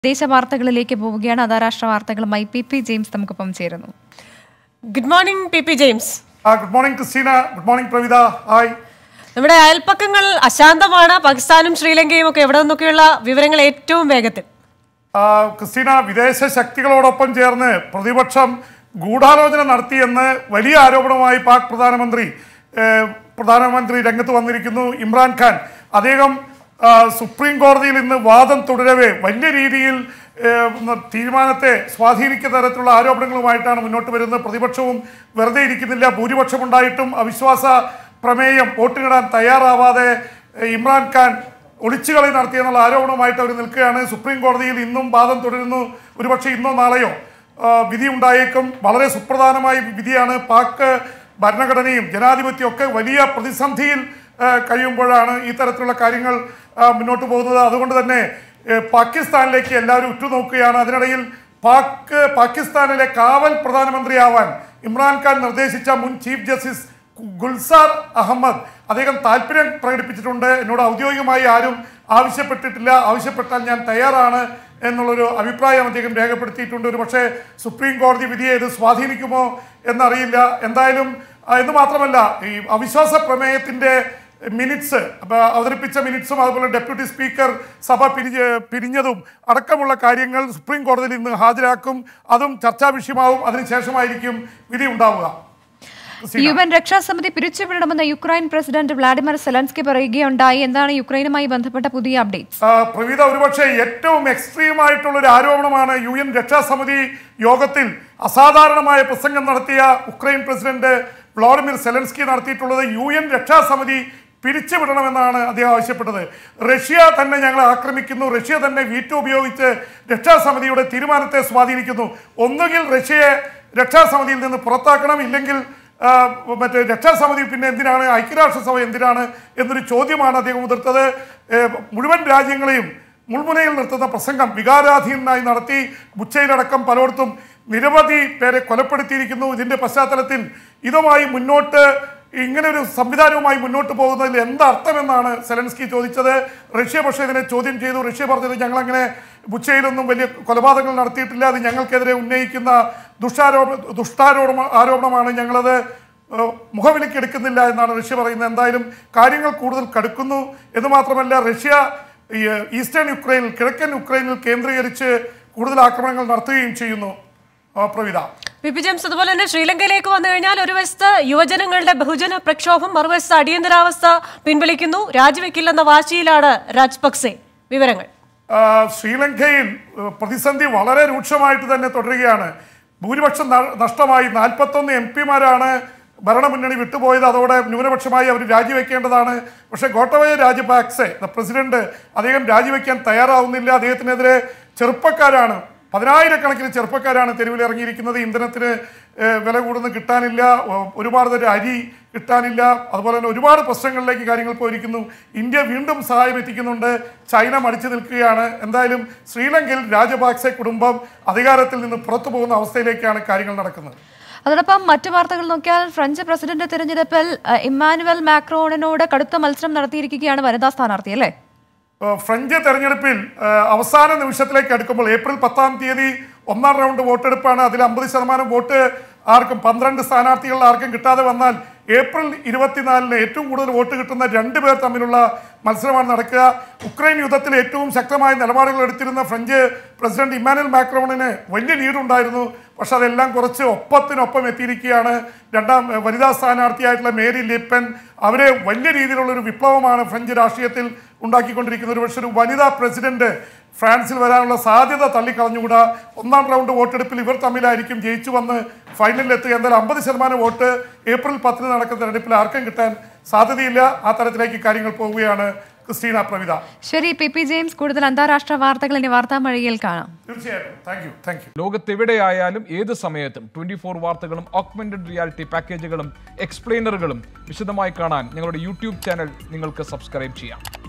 ദേശ വാർത്തകളിലേക്ക് പോവുകയാണ്. അന്താരാഷ്ട്ര വാർത്തകളുമായി പി ജെയിംസ് നമുക്കൊപ്പം ചേരുന്നു. Good morning P James. Good morning Christina. Good morning Pravitha. Hi. നമ്മുടെ അയൽപ്പക്കങ്ങൾ അശാന്തമാണ്. പാകിസ്ഥാനും ശ്രീലങ്കയും ഒക്കെ എവിടെ നിന്നൊക്കെയുള്ള വിവരങ്ങൾ ഏറ്റവും വേഗത്തിൽ. ക്രിസ്റ്റീന, വിദേശ ശക്തികളോടൊപ്പം ചേർന്ന് പ്രതിപക്ഷം ഗൂഢാലോചന നടത്തിയെന്ന് വലിയ ആരോപണവുമായി പാക് പ്രധാനമന്ത്രി രംഗത്ത് വന്നിരിക്കുന്നു. ഇമ്രാൻഖാൻ അദ്ദേഹം സുപ്രീം കോടതിയിൽ ഇന്ന് വാദം തുടരവേ വലിയ രീതിയിൽ തീരുമാനത്തെ സ്വാധീനിക്കുന്ന തരത്തിലുള്ള ആരോപണങ്ങളുമായിട്ടാണ് മുന്നോട്ട് വരുന്നത്. പ്രതിപക്ഷവും വെറുതെ ഇരിക്കുന്നില്ല. ഭൂരിപക്ഷമുണ്ടായിട്ടും അവിശ്വാസ പ്രമേയം വോട്ടിനിടാൻ തയ്യാറാവാതെ ഇമ്രാൻഖാൻ ഒളിച്ചുകളി നടത്തിയെന്നുള്ള ആരോപണവുമായിട്ട് അവർ നിൽക്കുകയാണ്. സുപ്രീം കോടതിയിൽ ഇന്നും വാദം തുടരുന്നു. ഒരുപക്ഷെ ഇന്നോ നാളെയോ വിധി ഉണ്ടായേക്കും. വളരെ സുപ്രധാനമായ വിധിയാണ്. പാക് ഭരണഘടനയും ജനാധിപത്യവും ഒക്കെ വലിയ പ്രതിസന്ധിയിൽ കഴിയുമ്പോഴാണ് ഈ തരത്തിലുള്ള കാര്യങ്ങൾ മുന്നോട്ട് പോകുന്നത്. അതുകൊണ്ട് തന്നെ പാകിസ്ഥാനിലേക്ക് എല്ലാവരും ഉറ്റുനോക്കുകയാണ്. അതിനിടയിൽ പാകിസ്ഥാനിലെ കാവൽ പ്രധാനമന്ത്രിയാവാൻ ഇമ്രാൻഖാൻ നിർദ്ദേശിച്ച മുൻ ചീഫ് ജസ്റ്റിസ് ഗുൽസാർ അഹമ്മദ് അദ്ദേഹം താല്പര്യം പ്രകടിപ്പിച്ചിട്ടുണ്ട്. എന്നോട് ഔദ്യോഗികമായി ആരും ആവശ്യപ്പെട്ടിട്ടില്ല, ആവശ്യപ്പെട്ടാൽ ഞാൻ തയ്യാറാണ് എന്നുള്ളൊരു അഭിപ്രായം അദ്ദേഹം രേഖപ്പെടുത്തിയിട്ടുണ്ട്. ഒരു പക്ഷേ സുപ്രീം കോടതി വിധിയെ ഇത് സ്വാധീനിക്കുമോ എന്നറിയില്ല. എന്തായാലും എന്ന് മാത്രമല്ല, ഈ അവിശ്വാസ പ്രമേയത്തിൻ്റെ മിനിറ്റ്സ് അവതരിപ്പിച്ച മിനിറ്റ്സും അതുപോലെ ഡെപ്യൂട്ടി സ്പീക്കർ സഭ പിരിഞ്ഞതും അടക്കമുള്ള കാര്യങ്ങൾ സുപ്രീം കോടതിയിൽ ഇന്ന് ഹാജരാക്കും. അതും ചർച്ചാ വിഷയമാവും. അതിനുശേഷമായിരിക്കും വിധി ഉണ്ടാവുക. യുഎൻ രക്ഷാസമിതി പിരിച്ചുവിടണമെന്ന് യുക്രൈൻ പ്രസിഡന്റ് വ്ളാഡിമിർ സെലൻസ്കി പറയുകയുണ്ടായി. എന്താണ് യുക്രൈനുമായി ബന്ധപ്പെട്ട പുതിയ അപ്ഡേറ്റ്സ്? പ്രവീത, ഒരുപക്ഷെ ഏറ്റവും എക്സ്ട്രീം ആയിട്ടുള്ള ഒരു ആരോപണമാണ് യുഎൻ രക്ഷാസമിതി യോഗത്തിൽ അസാധാരണമായ പ്രസംഗം നടത്തിയ ഉക്രൈൻ പ്രസിഡന്റ് വ്ളാഡിമിർ സെലൻസ്കി നടത്തിയിട്ടുള്ളത്. യുഎൻ രക്ഷാസമിതി പിരിച്ചുവിടണമെന്നാണ് അദ്ദേഹം ആവശ്യപ്പെട്ടത്. റഷ്യ തന്നെ ഞങ്ങളെ ആക്രമിക്കുന്നു, റഷ്യ തന്നെ വീറ്റോ ഉപയോഗിച്ച് രക്ഷാസമിതിയുടെ തീരുമാനത്തെ സ്വാധീനിക്കുന്നു. ഒന്നുകിൽ റഷ്യയെ രക്ഷാസമിതിയിൽ നിന്ന് പുറത്താക്കണം, ഇല്ലെങ്കിൽ മറ്റേ രക്ഷാസമിതി പിന്നെ എന്തിനാണ്, ഐക്യരാഷ്ട്രസഭ എന്തിനാണ് എന്നൊരു ചോദ്യമാണ് അദ്ദേഹം ഉതിർത്തത്. മുഴുവൻ രാജ്യങ്ങളെയും മുൾമുനയിൽ നിർത്തുന്ന പ്രസംഗം വികാരാധീനനായി നടത്തി. ബുച്ചയിലടക്കം പലയിടത്തും നിരവധി പേരെ കൊലപ്പെടുത്തിയിരിക്കുന്നു. ഇതിൻ്റെ പശ്ചാത്തലത്തിൽ ഇതുമായി ഇങ്ങനൊരു സംവിധാനവുമായി മുന്നോട്ട് പോകുന്നതിൽ എന്തർത്ഥമെന്നാണ് സെലൻസ്കി ചോദിച്ചത്. റഷ്യ പക്ഷേ ഇതിനെ ചോദ്യം ചെയ്തു. റഷ്യ പറഞ്ഞത് ഞങ്ങളങ്ങനെ ബുച്ചയിലൊന്നും വലിയ കൊലപാതകങ്ങൾ നടത്തിയിട്ടില്ല, അത് ഞങ്ങൾക്കെതിരെ ഉന്നയിക്കുന്ന ആരോപണമാണ്, ഞങ്ങളത് മുഖവിലേക്ക് എടുക്കുന്നില്ല എന്നാണ് റഷ്യ പറയുന്നത്. എന്തായാലും കാര്യങ്ങൾ കൂടുതൽ കടുക്കുന്നു എന്ന് മാത്രമല്ല, റഷ്യ ഈസ്റ്റേൺ യുക്രൈനിൽ, കിഴക്കൻ യുക്രൈനിൽ കേന്ദ്രീകരിച്ച് കൂടുതൽ ആക്രമണങ്ങൾ നടത്തുകയും ചെയ്യുന്നു. പ്രവിത, പി ജെയിംസ്, അതുപോലെ തന്നെ ശ്രീലങ്കയിലേക്ക് വന്നു കഴിഞ്ഞാൽ ഒരു വശത്ത് യുവജനങ്ങളുടെ ബഹുജന പ്രക്ഷോഭം, മറുവശത്ത് അടിയന്തരാവസ്ഥ പിൻവലിക്കുന്നു, രാജിവെക്കില്ലെന്ന വാശിയിലാണ് രാജപക്സെ. വിവരങ്ങൾ? ശ്രീലങ്കയിൽ പ്രതിസന്ധി വളരെ രൂക്ഷമായിട്ട് തന്നെ തുടരുകയാണ്. ഭൂരിപക്ഷം നഷ്ടമായി. 41 MP-മാരാണ് ഭരണമുന്നണി വിട്ടുപോയത്. അതോടെ ന്യൂനപക്ഷമായി അവർ രാജിവെക്കേണ്ടതാണ്. പക്ഷേ ഗോട്ടബയ രാജപക്സെ പ്രസിഡന്റ് അദ്ദേഹം രാജിവെക്കാൻ തയ്യാറാവുന്നില്ല. അദ്ദേഹത്തിനെതിരെ ചെറുപ്പക്കാരാണ്, 10,000-കണക്കിന് ചെറുപ്പക്കാരാണ് തെരുവിലിറങ്ങിയിരിക്കുന്നത്. ഇന്ധനത്തിന് വില കൂടുന്ന കിട്ടാനില്ല, ഒരുപാട് തരം അരി കിട്ടാനില്ല, അതുപോലെ തന്നെ ഒരുപാട് പ്രശ്നങ്ങളിലേക്ക് കാര്യങ്ങൾ പോയിരിക്കുന്നു. ഇന്ത്യ വീണ്ടും സഹായം എത്തിക്കുന്നുണ്ട്, ചൈന മടിച്ചു നിൽക്കുകയാണ്. എന്തായാലും ശ്രീലങ്കയിൽ രാജപക്സെ കുടുംബം അധികാരത്തിൽ നിന്ന് പുറത്തു പോകുന്ന അവസ്ഥയിലേക്കാണ് കാര്യങ്ങൾ നടക്കുന്നത്. അതോടൊപ്പം മറ്റു വാർത്തകൾ നോക്കിയാൽ ഫ്രഞ്ച് പ്രസിഡന്റ് തെരഞ്ഞെടുപ്പിൽ ഇമ്മാനുവൽ മാക്രോണിനോട് കടുത്ത മത്സരം നടത്തിയിരിക്കുകയാണ് വനിതാ സ്ഥാനാർത്ഥി, അല്ലേ? ഫ്രഞ്ച് തെരഞ്ഞെടുപ്പിൽ അവസാന നിമിഷത്തിലേക്ക് അടുക്കുമ്പോൾ ഏപ്രിൽ 10-ാം തീയതി 1ാം റൗണ്ട് വോട്ടെടുപ്പാണ്. അതിൽ 50% വോട്ട് ആർക്കും, 12 സ്ഥാനാർത്ഥികൾ ആർക്കും കിട്ടാതെ വന്നാൽ ഏപ്രിൽ 24-ന് ഏറ്റവും കൂടുതൽ വോട്ട് കിട്ടുന്ന 2 പേർ തമ്മിലുള്ള മത്സരമാണ് നടക്കുക. ഉക്രൈൻ യുദ്ധത്തിൽ ഏറ്റവും ശക്തമായ നിലപാടുകൾ എടുത്തിരുന്ന ഫ്രഞ്ച് പ്രസിഡന്റ് ഇമ്മാനുവൽ മാക്രോണിന് വലിയ ലീഡുണ്ടായിരുന്നു. പക്ഷെ അതെല്ലാം കുറച്ച് ഒപ്പത്തിനൊപ്പം എത്തിയിരിക്കുകയാണ് രണ്ടാം വനിതാ സ്ഥാനാർത്ഥിയായിട്ടുള്ള മേരി ലിപ്പൻ. അവരെ വലിയ രീതിയിലുള്ളൊരു വിപ്ലവമാണ് ഫ്രഞ്ച് രാഷ്ട്രീയത്തിൽ ഉണ്ടാക്കിക്കൊണ്ടിരിക്കുന്നത്. ഒരു പക്ഷേ ഒരു വനിതാ പ്രസിഡന്റ് ഫ്രാൻസിൽ വരാനുള്ള സാധ്യത തള്ളിക്കളഞ്ഞുകൂടാ. 1ാം റൗണ്ട് വോട്ടെടുപ്പിൽ ഇവർ തമ്മിലായിരിക്കും ജയിച്ചു വന്ന് ഫൈനലിലെത്തുക. എന്തായാലും 50% വോട്ട് ഏപ്രിൽ 10-ന് നടക്കുന്ന തെരഞ്ഞെടുപ്പിൽ ആർക്കും കിട്ടാൻ സാധ്യതയില്ല. ആ തരത്തിലേക്ക് കാര്യങ്ങൾ പോവുകയാണ്. ക്രിസ്റ്റീന, പ്രവിത. ശരി പി ജെയിംസ്, കൂടുതൽ അന്താരാഷ്ട്ര വാർത്തകൾ ഇനി വാർത്താ മഴയിൽ കാണാം. തീർച്ചയായും. Thank you. ലോകത്തെവിടെയായാലും ഏത് സമയത്തും 24 വാർത്തകളും ഓഗ്മെന്റഡ് റിയാലിറ്റി പാക്കേജുകളും എക്സ്പ്ലെയിനറുകളും വിശദമായി കാണാൻ ഞങ്ങളുടെ യൂട്യൂബ് ചാനൽ നിങ്ങൾക്ക് സബ്സ്ക്രൈബ് ചെയ്യാം.